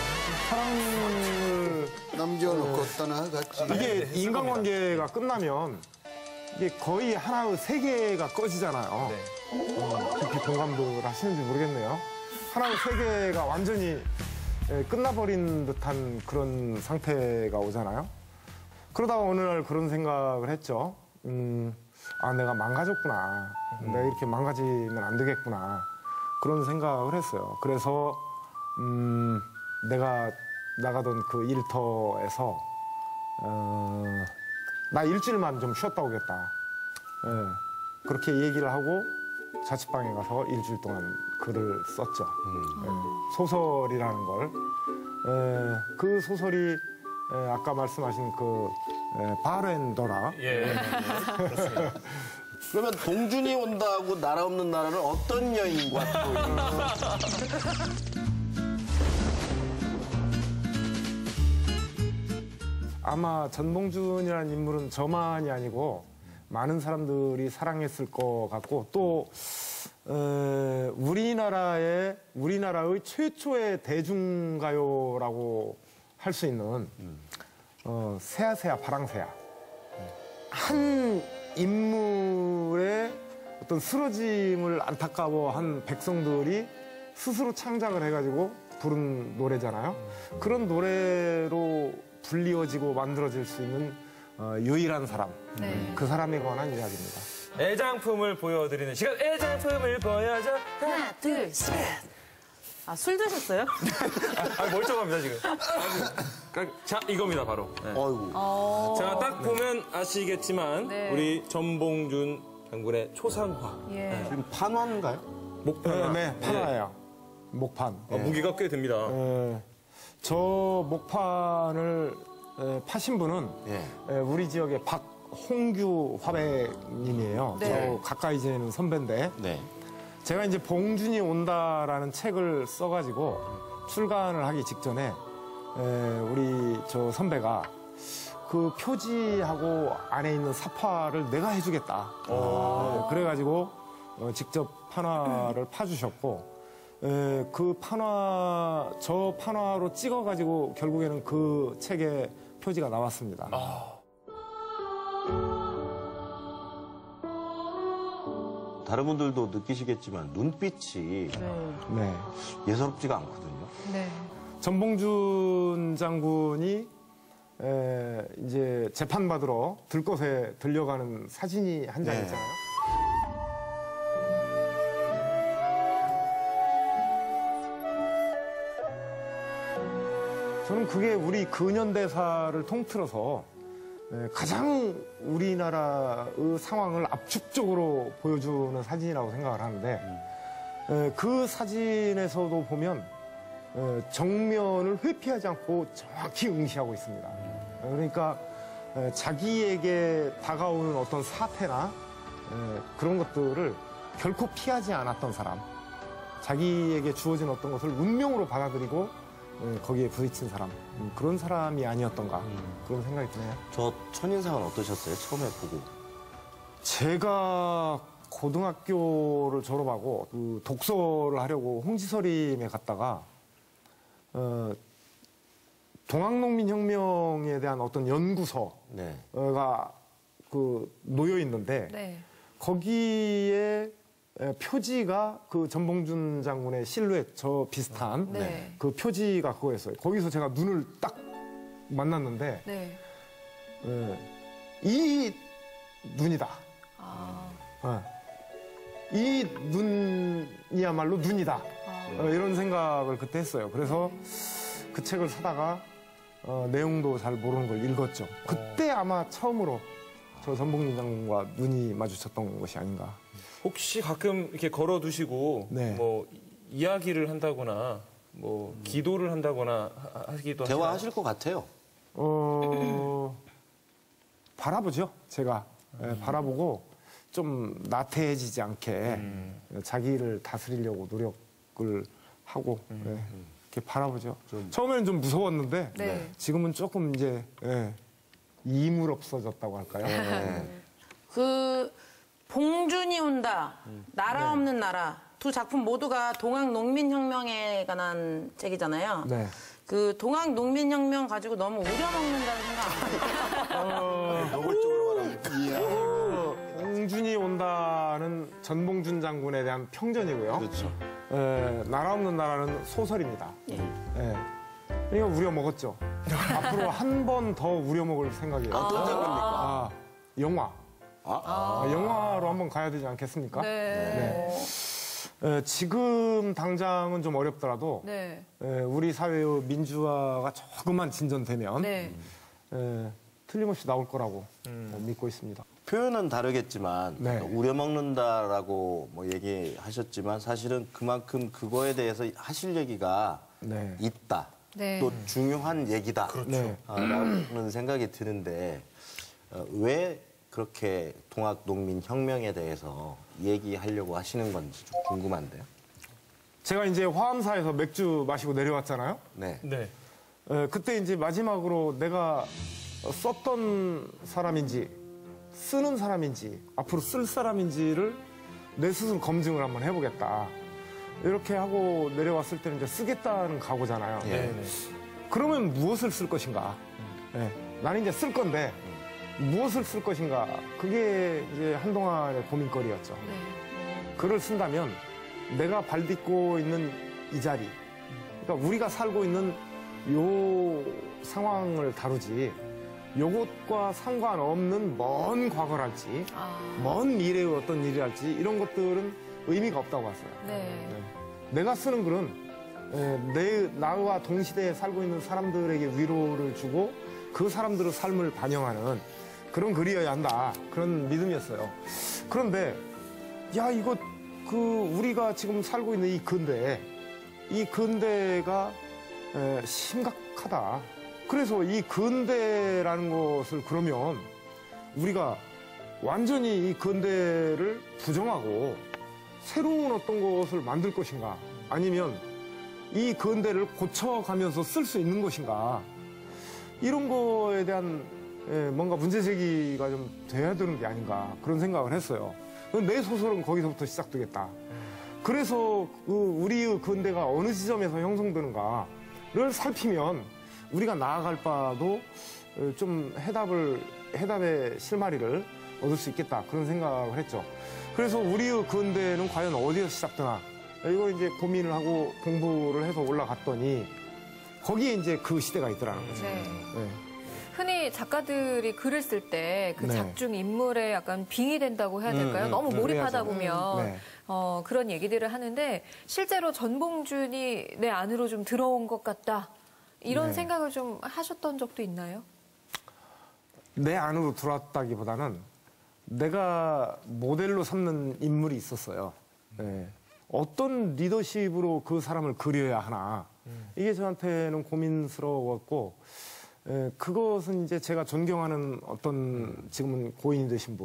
사랑을 남겨놓고 떠나갔지. 이게 인간관계가 끝나면 이게 거의 하나의 세계가 꺼지잖아요. 깊이 공감들 하시는지 모르겠네요. 하나의 세계가 완전히 끝나버린 듯한 그런 상태가 오잖아요. 그러다가 어느 날 그런 생각을 했죠. 내가 망가졌구나. 내가 이렇게 망가지면 안 되겠구나. 그런 생각을 했어요. 그래서 내가 나가던 그 일터에서 나 일주일만 좀 쉬었다 오겠다. 예, 그렇게 얘기를 하고 자취방에 가서 일주일 동안 글을 썼죠. 소설이라는 걸. 그 소설이 아까 말씀하신 바렌더라. 예. 그렇습니다. 그러면 봉준이 온다고 나라 없는 나라는 어떤 여인과 또 아마 전봉준이라는 인물은 저만이 아니고 많은 사람들이 사랑했을 것 같고 또 우리나라의 최초의 대중가요라고 할 수 있는 새야새야 파랑새야 한 인물의 어떤 쓰러짐을 안타까워한 백성들이 스스로 창작을 해가지고 부른 노래잖아요. 그런 노래로 불리워지고 만들어질 수 있는 유일한 사람. 그 사람에 관한 이야기입니다. 애장품을 보여드리는 시간. 애장품을 보여줘. 하나, 둘, 셋. 술 드셨어요? 멀쩡합니다, 지금. 자, 이겁니다, 바로. 네. 자, 딱 보면 아시겠지만, 우리 전봉준 장군의 초상화. 지금 판화인가요? 목판. 네, 판화예요. 목판. 무게가 꽤 됩니다. 저 목판을 파신 분은 우리 지역의 박홍규 화백님이에요. 저 가까이 지내는 선배인데 제가 이제 봉준이 온다라는 책을 써가지고 출간을 하기 직전에 우리 저 선배가 그 표지하고 안에 있는 사파를 내가 해주겠다. 그래가지고 직접 판화를 파주셨고 저 판화로 찍어가지고 결국에는 그 책의 표지가 나왔습니다. 다른 분들도 느끼시겠지만 눈빛이 예사롭지가 않거든요. 전봉준 장군이 이제 재판받으러 들것에 들려가는 사진이 한 장 있잖아요. 저는 그게 우리 근현대사를 통틀어서 가장 우리나라의 상황을 압축적으로 보여주는 사진이라고 생각을 하는데 그 사진에서도 보면 정면을 회피하지 않고 정확히 응시하고 있습니다. 그러니까 자기에게 다가오는 어떤 사태나 그런 것들을 결코 피하지 않았던 사람, 자기에게 주어진 어떤 것을 운명으로 받아들이고 거기에 부딪힌 사람, 그런 사람이 아니었던가 그런 생각이 드네요. 저 첫인상은 어떠셨어요? 처음에 보고. 제가 고등학교를 졸업하고 그 독서를 하려고 홍지서림에 갔다가 동학농민혁명에 대한 어떤 연구서가 놓여 있는데 거기에 표지가 그 전봉준 장군의 실루엣 저 비슷한 그 표지가 그거였어요. 거기서 제가 눈을 딱 만났는데 이 눈이다. 이 눈이야말로 눈이다. 이런 생각을 그때 했어요. 그래서 그 책을 사다가 내용도 잘 모르는 걸 읽었죠. 그때 아마 처음으로 저 전봉준 장군과 눈이 마주쳤던 것이 아닌가. 혹시 가끔 이렇게 걸어두시고 네. 뭐 이야기를 한다거나 뭐 기도를 한다거나 하기도 하시나요? 대화하실 것 같아요. 바라보죠, 제가. 바라보고 좀 나태해지지 않게 자기를 다스리려고 노력을 하고 이렇게 바라보죠. 처음에는 좀 무서웠는데 네. 지금은 조금 이제 이물 없어졌다고 할까요? 그 봉준이 온다, 나라 없는 나라 두 작품 모두가 동학 농민혁명에 관한 책이잖아요. 네. 그 동학 농민혁명 가지고 너무 우려먹는다는 생각 안 해요? 노골적으로 말하면. 봉준이 온다는 전봉준 장군에 대한 평전이고요. 그렇죠. 나라 없는 나라는 소설입니다. 그러니까 우려먹었죠. 앞으로 한 번 더 우려먹을 생각이에요. 어떤 장르입니까? 영화. 영화로 한번 가야 되지 않겠습니까? 네. 지금 당장은 좀 어렵더라도 네. 우리 사회의 민주화가 조금만 진전되면 네. 틀림없이 나올 거라고 믿고 있습니다. 표현은 다르겠지만 네. 우려먹는다라고 뭐 얘기하셨지만 사실은 그만큼 그거에 대해서 하실 얘기가 네. 있다. 네. 또 중요한 얘기다. 네. 라는 생각이 드는데 왜 그렇게 동학농민혁명에 대해서 얘기하려고 하시는 건지 좀 궁금한데요. 제가 이제 화암사에서 맥주 마시고 내려왔잖아요. 네. 네. 그때 이제 마지막으로 내가 썼던 사람인지 쓰는 사람인지 앞으로 쓸 사람인지를 내 스스로 검증을 한번 해보겠다. 이렇게 하고 내려왔을 때는 이제 쓰겠다는 각오잖아요. 네. 그러면 무엇을 쓸 것인가? 나는 이제 쓸 건데 무엇을 쓸 것인가? 그게 이제 한동안의 고민거리였죠. 글을 쓴다면 내가 발딛고 있는 이 자리, 그러니까 우리가 살고 있는 요 상황을 다루지 요것과 상관없는 먼 과거랄지 먼 미래의 어떤 일이랄지 이런 것들은 의미가 없다고 봤어요. 내가 쓰는 글은 나와 동시대에 살고 있는 사람들에게 위로를 주고 그 사람들의 삶을 반영하는 그런 글이어야 한다. 그런 믿음이었어요. 그런데 야 이거 우리가 지금 살고 있는 이 근대가 심각하다. 그래서 이 근대라는 것을 그러면 우리가 완전히 이 근대를 부정하고 새로운 어떤 것을 만들 것인가 아니면 이 근대를 고쳐가면서 쓸 수 있는 것인가 이런 거에 대한 뭔가 문제제기가 좀 돼야 되는 게 아닌가 그런 생각을 했어요. 내 소설은 거기서부터 시작되겠다. 그래서 우리의 근대가 어느 지점에서 형성되는가를 살피면 우리가 나아갈 바도 좀 해답의 실마리를 얻을 수 있겠다. 그런 생각을 했죠. 그래서 우리의 근대는 과연 어디에서 시작되나 이걸 이제 고민을 하고 공부를 해서 올라갔더니 거기에 이제 그 시대가 있더라는 거죠. 네. 흔히 작가들이 글을 쓸 때 그 작중 인물에 약간 빙의 된다고 해야 될까요? 너무 몰입하다 보면 그런 얘기들을 하는데 실제로 전봉준이 내 안으로 좀 들어온 것 같다. 이런 생각을 좀 하셨던 적도 있나요? 내 안으로 들어왔다기보다는 내가 모델로 삼는 인물이 있었어요. 어떤 리더십으로 그 사람을 그려야 하나. 이게 저한테는 고민스러웠고 그것은 이제 제가 존경하는 어떤 지금은 고인이 되신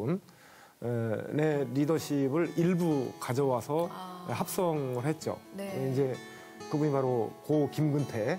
분의 리더십을 일부 가져와서 합성을 했죠. 이제 그분이 바로 고 김근태.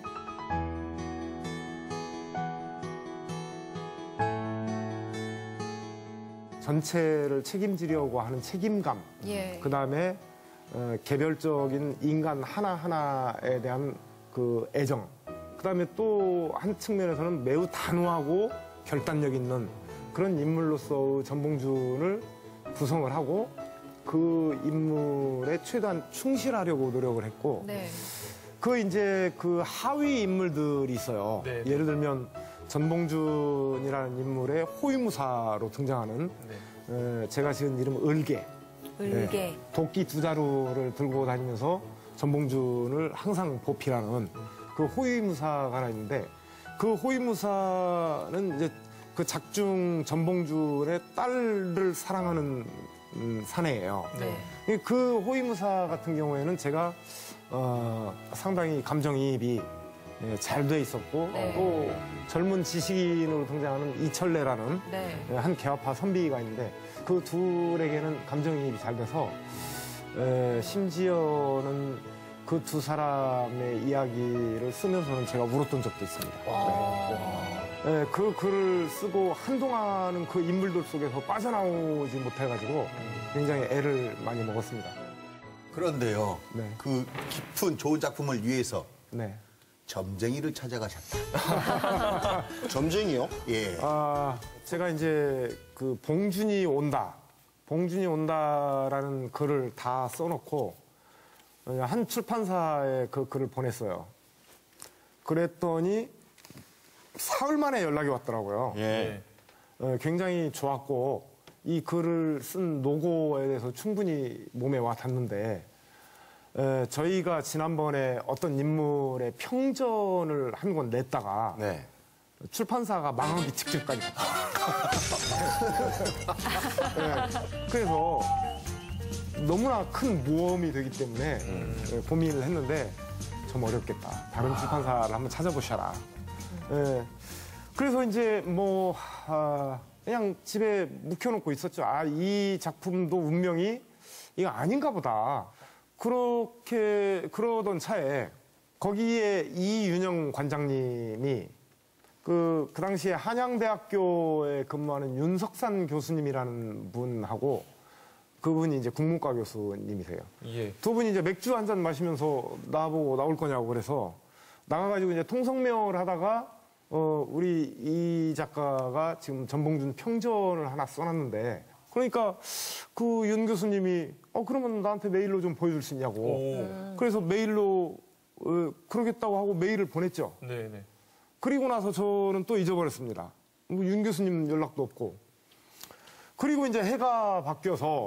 전체를 책임지려고 하는 책임감, 그다음에 개별적인 인간 하나하나에 대한 그 애정, 그다음에 또 한 측면에서는 매우 단호하고 결단력 있는 그런 인물로서의 전봉준을 구성을 하고 그 인물에 최대한 충실하려고 노력을 했고 이제 그 하위 인물들이 있어요. 예를 들면 전봉준이라는 인물의 호위무사로 등장하는 제가 지은 이름 을개. 도끼 2자루를 들고 다니면서 전봉준을 항상 보필하는 그 호위무사가 하나 있는데 그 호위무사는 이제 그 작중 전봉준의 딸을 사랑하는 사내예요. 네. 그 호위무사 같은 경우에는 제가 상당히 감정이입이 잘 돼 있었고 네. 또 젊은 지식인으로 등장하는 이철래라는 네. 한 개화파 선비가 있는데 그 둘에게는 감정이입이 잘 돼서 심지어는 그 두 사람의 이야기를 쓰면서는 제가 울었던 적도 있습니다. 네, 그 글을 쓰고 한동안은 그 인물들 속에서 빠져나오지 못해가지고 굉장히 애를 많이 먹었습니다. 그런데요. 네. 그 깊은 좋은 작품을 위해서 네. 점쟁이를 찾아가셨다. 점쟁이요? 예. 제가 이제 그 봉준이 온다라는 글을 다 써놓고 한 출판사에 그 글을 보냈어요. 그랬더니 사흘 만에 연락이 왔더라고요. 예. 굉장히 좋았고 이 글을 쓴 노고에 대해서 충분히 몸에 와 닿는데 저희가 지난번에 어떤 인물의 평전을 한 권 냈다가 네. 출판사가 망하기 직전까지 갔다. 그래서 너무나 큰 모험이 되기 때문에 고민을 했는데 좀 어렵겠다. 다른 출판사를 한번 찾아보셔라. 그래서 이제 뭐 그냥 집에 묵혀놓고 있었죠. 이 작품도 운명이 이거 아닌가 보다. 그러던 차에 거기에 이윤영 관장님이 그 당시에 한양대학교에 근무하는 윤석산 교수님이라는 분하고 그분이 이제 국문과 교수님이세요. 예. 두 분이 이제 맥주 한 잔 마시면서 나보고 나올 거냐고 그래서 나가가지고 이제 통성명을 하다가 우리 이 작가가 지금 전봉준 평전을 하나 써놨는데 그러니까 그 윤 교수님이 그러면 나한테 메일로 좀 보여줄 수 있냐고. 그래서 메일로 그러겠다고 하고 메일을 보냈죠. 네네. 그리고 나서 저는 또 잊어버렸습니다. 윤 교수님 연락도 없고. 그리고 이제 해가 바뀌어서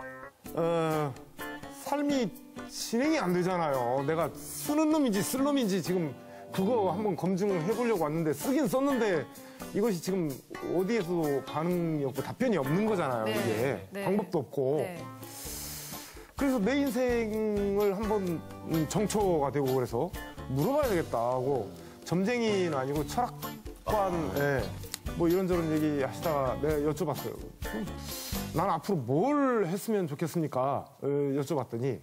삶이 진행이 안 되잖아요. 내가 쓰는 놈인지 쓸 놈인지 지금 그거 한번 검증을 해보려고 왔는데 쓰긴 썼는데 이것이 지금 어디에서도 반응이 없고 답변이 없는 거잖아요. 네. 이게 네. 방법도 없고. 네. 그래서 내 인생을 한번 정초가 되고 그래서 물어봐야 되겠다 하고 점쟁이는 아니고 철학관 뭐 이런저런 얘기 하시다가 내가 여쭤봤어요. 난 앞으로 뭘 했으면 좋겠습니까? 여쭤봤더니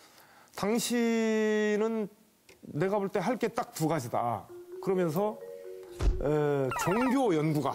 당신은 내가 볼 때 할 게 딱 두 가지다. 그러면서 종교 연구가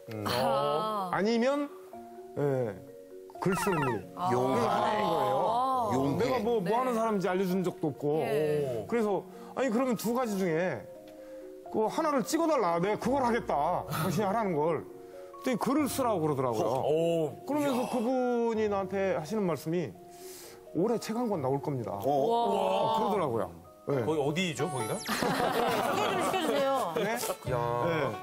아니면 글 쓰는 일 하는 거예요. 내가 뭐 하는 사람인지 알려준 적도 없고 그래서 아니 그러면 두 가지 중에 그 하나를 찍어달라. 내가 그걸 하겠다. 당신이 하라는 걸. 그랬더니 글을 쓰라고 그러더라고요. 그러면서 그분이 나한테 하시는 말씀이 올해 책 한 권 나올 겁니다. 그러더라고요. 네. 거기 어디죠, 거기가? 소개 좀 시켜주세요. 네? 네.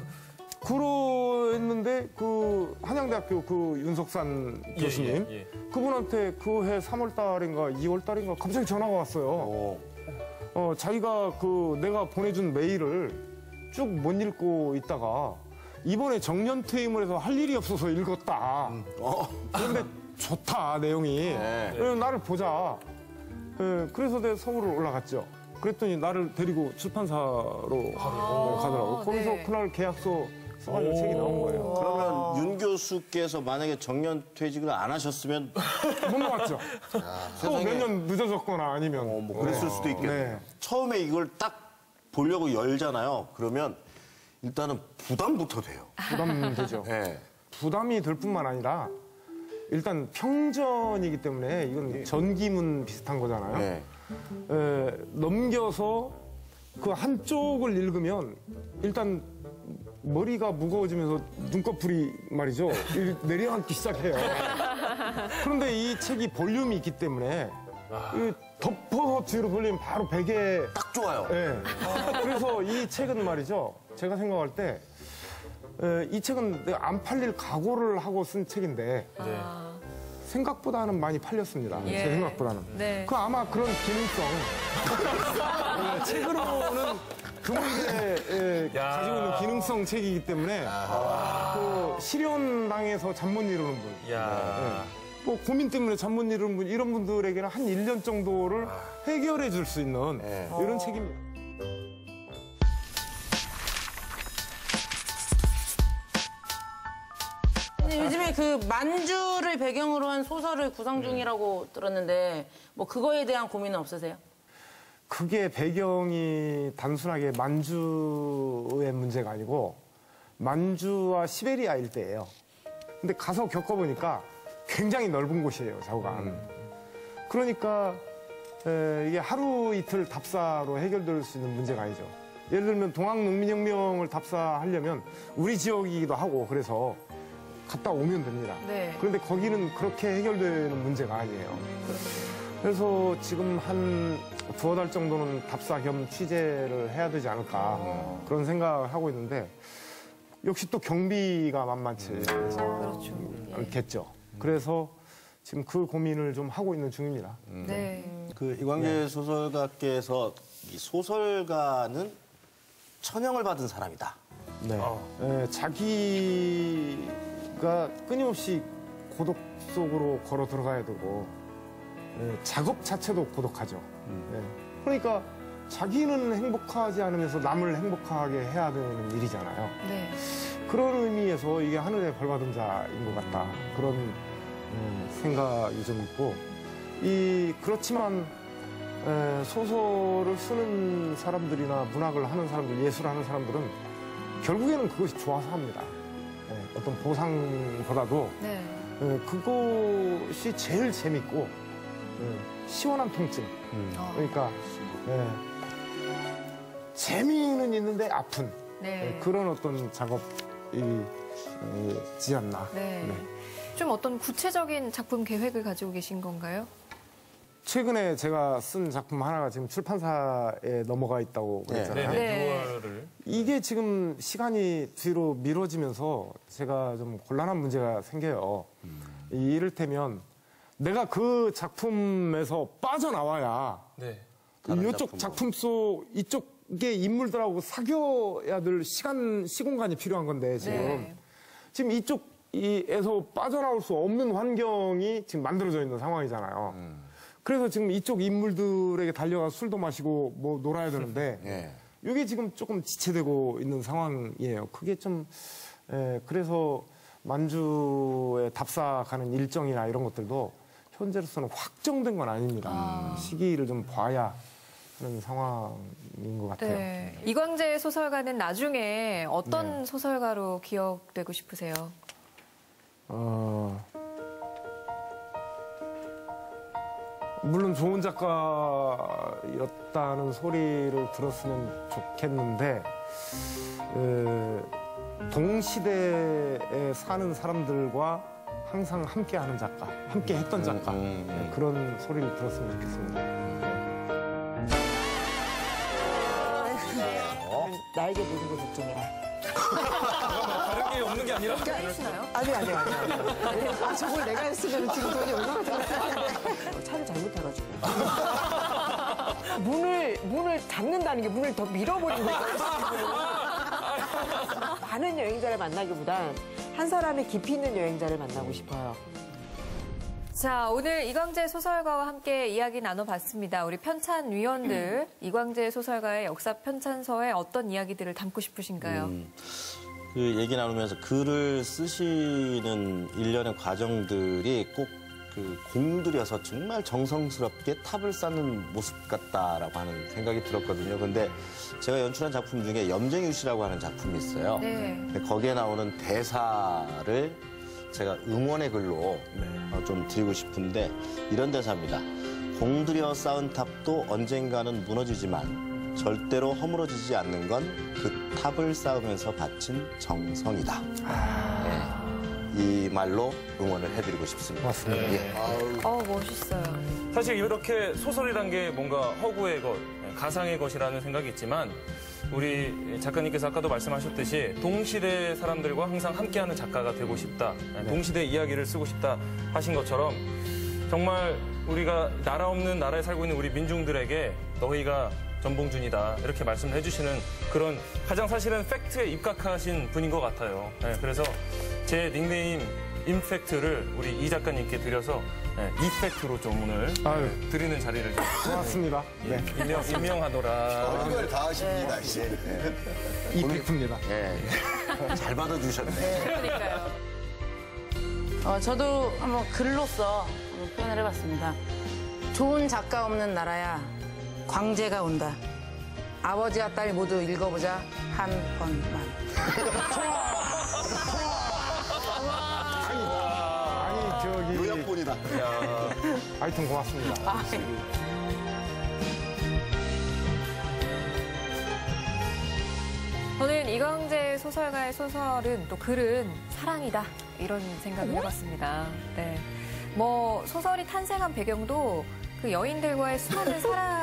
그랬는데 그 한양대학교 그 윤석산 교수님 그분한테 그 해 3월 달인가 2월 달인가 갑자기 전화가 왔어요. 자기가 그 내가 보내준 메일을 쭉 못 읽고 있다가 이번에 정년퇴임을 해서 할 일이 없어서 읽었다. 그런데 좋다 내용이. 그래서 나를 보자. 그래서 내가 서울을 올라갔죠. 그랬더니 나를 데리고 출판사로 가더라고요. 거기서 네. 그날 계약서 써가지고 책이 나온 거예요. 그러면 윤 교수께서 만약에 정년퇴직을 안 하셨으면 못 나왔죠. 또 몇 년 늦어졌거나 아니면 뭐 그랬을 수도 있겠네요. 처음에 이걸 딱 보려고 열잖아요. 그러면 일단은 부담부터 돼요. 부담되죠. 네. 부담이 될 뿐만 아니라 일단 평전이기 때문에 이건 전기문 비슷한 거잖아요. 네. 넘겨서 그 한쪽을 읽으면 일단 머리가 무거워지면서 눈꺼풀이 말이죠. 내려앉기 시작해요. 그런데 이 책이 볼륨이 있기 때문에 덮어서 뒤로 돌리면 바로 베개 딱 좋아요. 네. 그래서 이 책은 말이죠. 제가 생각할 때 이 책은 내가 안 팔릴 각오를 하고 쓴 책인데 생각보다는 많이 팔렸습니다. 제 생각보다는. 네. 그 아마 그런 기능성 책으로는 그분들의 가지고 있는 기능성 책이기 때문에 또 실현당해서 잠 못 이루는 분, 뭐 고민 때문에 잠 못 이루는 분 이런 분들에게는 한 1년 정도를 해결해 줄 수 있는 이런 책입니다. 요즘에 그 만주를 배경으로 한 소설을 구상 중이라고 들었는데 뭐 그거에 대한 고민은 없으세요? 그게 배경이 단순하게 만주의 문제가 아니고 만주와 시베리아 일대예요. 근데 가서 겪어보니까 굉장히 넓은 곳이에요, 좌우가. 그러니까 이게 하루 이틀 답사로 해결될 수 있는 문제가 아니죠. 예를 들면 동학농민혁명을 답사하려면 우리 지역이기도 하고 그래서 갔다 오면 됩니다. 네. 그런데 거기는 그렇게 해결되는 문제가 아니에요. 그래서 지금 한 두어 달 정도는 답사 겸 취재를 해야 되지 않을까 그런 생각을 하고 있는데 역시 또 경비가 만만치 않겠죠. 그래서 지금 그 고민을 좀 하고 있는 중입니다. 네. 그 이광재 소설가께서 이 소설가는 천형을 받은 사람이다. 네. 자기가 끊임없이 고독 속으로 걸어 들어가야 되고 작업 자체도 고독하죠. 그러니까 자기는 행복하지 않으면서 남을 행복하게 해야 되는 일이잖아요. 네. 그런 의미에서 이게 하늘의 벌 받은 자인 것 같다. 그런 생각이 좀 있고 그렇지만 소설을 쓰는 사람들이나 문학을 하는 사람들, 예술을 하는 사람들은 결국에는 그것이 좋아서 합니다. 어떤 보상보다도 그것이 제일 재밌고 시원한 통증. 그러니까 재미는 있는데 아픈 그런 어떤 작업이지 않나. 좀 어떤 구체적인 작품 계획을 가지고 계신 건가요? 최근에 제가 쓴 작품 하나가 지금 출판사에 넘어가 있다고 그랬잖아요. 이게 지금 시간이 뒤로 미뤄지면서 제가 좀 곤란한 문제가 생겨요. 이를테면 내가 그 작품에서 빠져나와야 이쪽 작품 속 이쪽의 인물들하고 사귀어야 될 시공간이 필요한 건데 지금 이쪽에서 빠져나올 수 없는 환경이 지금 만들어져 있는 상황이잖아요. 그래서 지금 이쪽 인물들에게 달려가 술도 마시고 뭐 놀아야 되는데 이게 지금 조금 지체되고 있는 상황이에요. 그게 좀 그래서 만주에 답사 가는 일정이나 이런 것들도 현재로서는 확정된 건 아닙니다. 시기를 좀 봐야 하는 상황인 것 같아요. 네. 이광재 소설가는 나중에 어떤 소설가로 기억되고 싶으세요? 물론 좋은 작가였다는 소리를 들었으면 좋겠는데 동시대에 사는 사람들과 항상 함께하는 작가, 함께했던 작가 그런 소리를 들었으면 좋겠습니다. 나에게 보는 거 걱정이야. 다른 게 없는 게 아니라? 하시나요? 아니요. 저걸 내가 했으면 지금 돈이 얼마나 들었을텐데. 차를 잘못해가지고. 문을 닫는다는 게 문을 더 밀어버리는 거예요. 많은 여행자를 만나기보단 한 사람의 깊이 있는 여행자를 만나고 싶어요. 자, 오늘 이광재 소설가와 함께 이야기 나눠봤습니다. 우리 편찬위원들, 이광재 소설가의 역사 편찬서에 어떤 이야기들을 담고 싶으신가요? 그 얘기 나누면서 글을 쓰시는 일련의 과정들이 꼭 그 공들여서 정말 정성스럽게 탑을 쌓는 모습 같다라고 하는 생각이 들었거든요. 근데 제가 연출한 작품 중에 염쟁유시라고 하는 작품이 있어요. 근데 거기에 나오는 대사를 제가 응원의 글로 좀 드리고 싶은데 이런 대사입니다. 공들여 쌓은 탑도 언젠가는 무너지지만 절대로 허물어지지 않는 건 그 탑을 쌓으면서 바친 정성이다. 이 말로 응원을 해드리고 싶습니다. 맞습니다. 멋있어요. 사실 이렇게 소설이란 게 뭔가 허구의 것, 가상의 것이라는 생각이 있지만 우리 작가님께서 아까도 말씀하셨듯이 동시대 사람들과 항상 함께하는 작가가 되고 싶다. 동시대 이야기를 쓰고 싶다 하신 것처럼 정말 우리가 나라 없는 나라에 살고 있는 우리 민중들에게 너희가 전봉준이다 이렇게 말씀을 해주시는 그런 가장 사실은 팩트에 입각하신 분인 것 같아요. 네, 그래서 제 닉네임 임팩트를 우리 이 작가님께 드려서 이팩트로 좀 오늘 드리는 자리를 좀 고맙습니다. 네. 임명하노라. 별걸 다 하십니다, 이제. 이펙트입니다. 잘 받아주셨네. 그러니까요. 저도 한번 글로써 한번 표현을 해봤습니다. 좋은 작가 없는 나라야 광제가 온다. 아버지와 딸 모두 읽어보자 한 번만. 아니 저기 요약본이다. 하여튼 고맙습니다. 저는 이광재 소설가의 소설은 또 글은 사랑이다 이런 생각을 해봤습니다. 네, 뭐 소설이 탄생한 배경도 그 여인들과의 수많은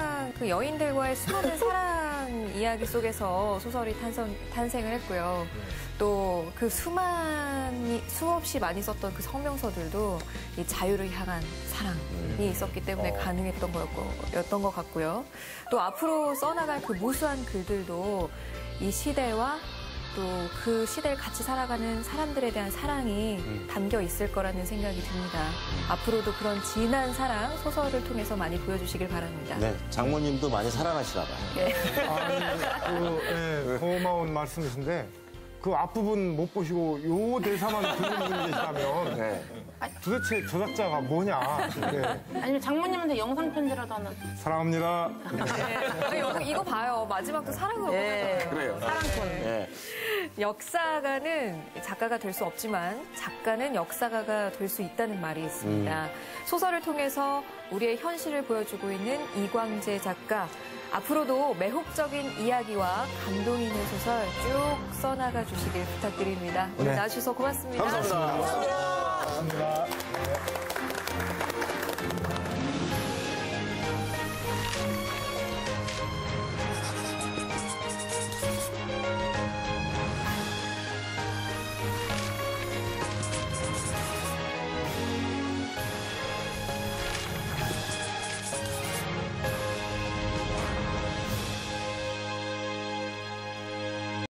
사랑 이야기 속에서 소설이 탄생을 했고요. 또 그 수없이 많이 썼던 그 성명서들도 이 자유를 향한 사랑이 있었기 때문에 가능했던 거였던 것 같고요. 또 앞으로 써나갈 그 무수한 글들도 이 시대와 또 그 시대를 같이 살아가는 사람들에 대한 사랑이 담겨 있을 거라는 생각이 듭니다. 앞으로도 그런 진한 사랑 소설을 통해서 많이 보여주시길 바랍니다. 네, 장모님도 많이 사랑하시나 봐요. 고마운 말씀이신데 그 앞부분 못 보시고 요 대사만 듣는 분이 계시다면 도대체 저 작자가 뭐냐. 아니면 장모님한테 영상 편지라도 하나. 사랑합니다. 이거 봐요. 마지막도 사랑으로 그래요. 사랑꾼. 역사가는 작가가 될 수 없지만 작가는 역사가가 될 수 있다는 말이 있습니다. 소설을 통해서 우리의 현실을 보여주고 있는 이광재 작가. 앞으로도 매혹적인 이야기와 감동 있는 소설 쭉 써나가 주시길 부탁드립니다. 오늘 나와주셔서 고맙습니다. 감사합니다. 감사합니다.